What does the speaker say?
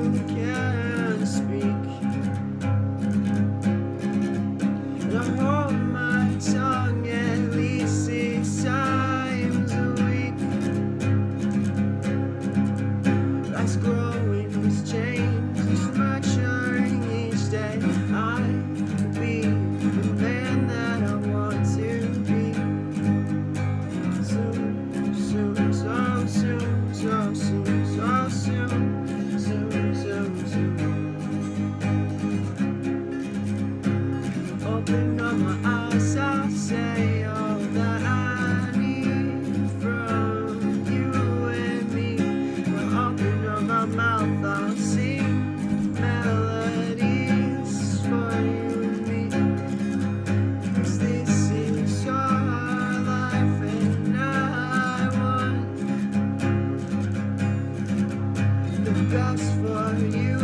can speak, and I hold my tongue at least 6 times a week. Life's growing, it's changed, it's maturing each day. I will be the man that I want to be. Soon, soon, so soon, so soon, so soon, soon, soon, soon. Open up my eyes, I'll say all that I need from you and me. When I open up my mouth, I'll sing melodies for you and me. 'Cause this is your life and I want the best for you.